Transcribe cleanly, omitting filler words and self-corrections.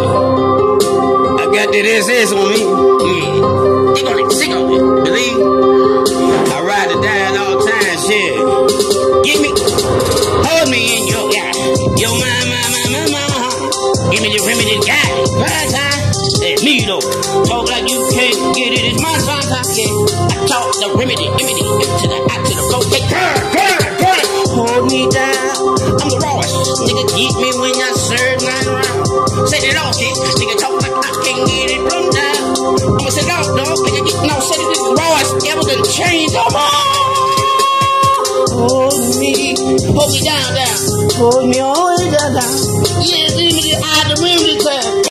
I got that SS on me. They gonna sick on it, believe? I ride the die at all times, yeah. Give me, hold me in your guy. Yo, my. Give me the remedy, guy. Right time. That's me though. Talk like you can't get it. It's my song, yeah. I talk the remedy, to the flow. Hey, girl. Hold me down. I'm the rawest. Nigga, keep me when I serve 9 rounds. Say it all, kid. Nigga, talk like I can't get it from down. I'ma say no, dog. Nigga, say it is the rawest. Ever done change. Come on. Hold me down. Hold me always down. Yeah, give me the eye, the remedy time.